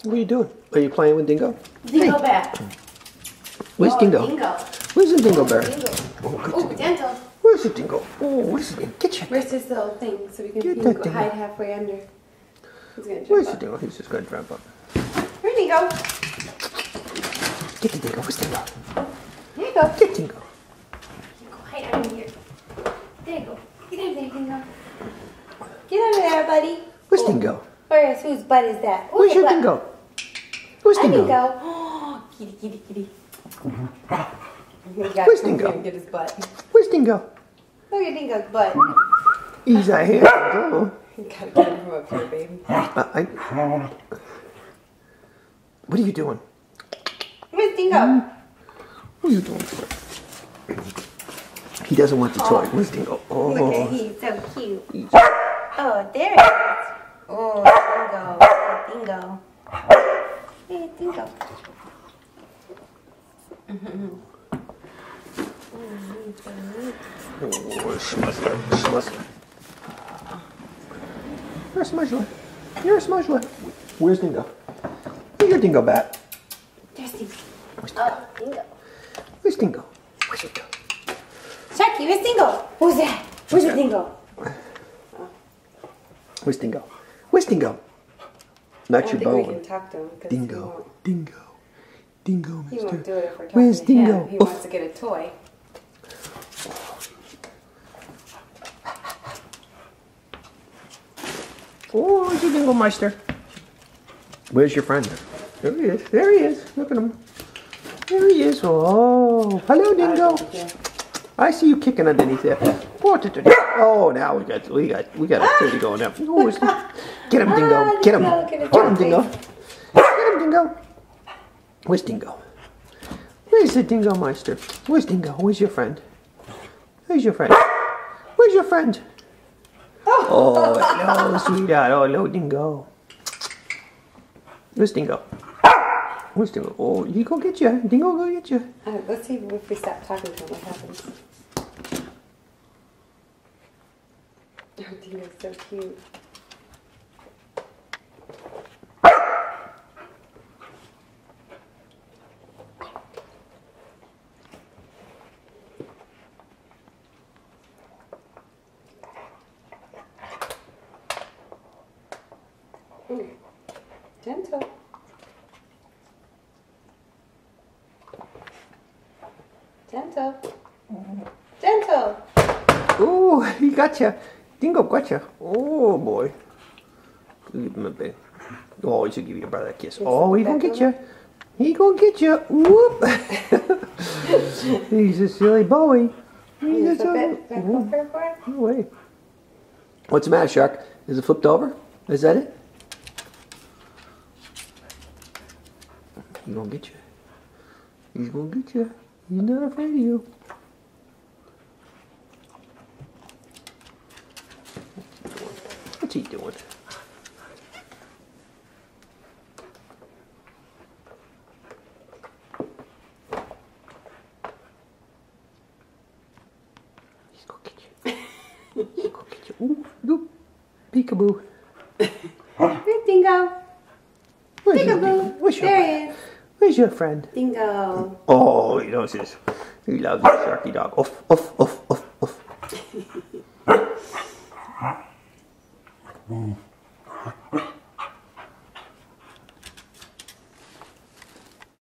What are you doing? Are you playing with Dingo? Dingo bear. Where's Dingo? Dingo. Where's the Dingo bear? Dingo. Oh, Oh, Dental. where's the Dingo? Oh, where's the Dingo? Get your. Where's this little thing so we can Get that go thing. hide halfway under? He's gonna jump Where's the up. Dingo? He's just gonna jump up. Where'd he go? Get the Dingo. Where's Dingo? There you go. Get Dingo. Go hide under here. There you go. Get under there, Dingo. Get under there, buddy. Where's Oh, Dingo? Where's whose butt is that? Where's your butt. Dingo? Where's Hi, Dingo? Dingo. Oh, kitty, kitty, kitty. Where's Dingo? Get his butt. Where's Dingo? Look at Dingo's butt. He's a here. Dingo. You gotta get him from up here, baby. What are you doing? Where's Dingo? What are you doing? He doesn't want the toy. Where's Dingo? Oh. Look at he's so cute. He's- Oh, there it is. Oh, Dingo. Hey, Dingo. Oh, Smuzzler. Smuzzler. You're a Smuzzler. You're a Smuzzler. Where's Dingo? Where's your Dingo bat? There's Dingo. Where's Dingo? Oh, Dingo. Where's Dingo? Where's Dingo? Sharky, where's Dingo? Who's that? Where's your Dingo? Where's Dingo? Where's Dingo? Not your we bone. can talk to him. 'Cause Dingo. Dingo. Dingo, He mister. won't do it if we're talking Where's to Dingo? him. He wants to get a toy. Oh, where's your Dingo Meister? Where's your friend? There he is. There he is. Look at him. There he is. Oh, hello, Dingo. I see you kicking underneath there. Oh, now we got activity going up. Oh, get him, Dingo. Get him. Get him, Dingo. Get him, Dingo. Where's Dingo? Where's the Dingo Meister? Where's Dingo? Where's your friend? Where's your friend? Where's your friend? Oh, hello, sweetheart. Oh, hello, Dingo. Where's Dingo? Where's Dingo? Oh, he go get you. Dingo go get you. Let's see if we stop talking to him, what happens. Oh, Dingo's so cute. Ooh, gentle. Gentle. Gentle. Oh, he got you. Dingo got you. Oh, boy. Give him a bit. Oh, he should give your brother a kiss. Oh, he gonna get you. He gonna get you. Whoop. He's a silly boy. He's a silly. No way. What's the matter, Shark? Is it flipped over? Is that it? He's gonna get you. He's gonna get you. He's not afraid of you. What's he doing? He's gonna get you. He's gonna get you. Ooh, look. Peekaboo. Where's Dingo? Where's your Peekaboo. Dingo? Where's your There friend? he is. Where's your friend? Dingo. Oh, he knows this. He loves the Sharky dog. Off, off, off, off, off.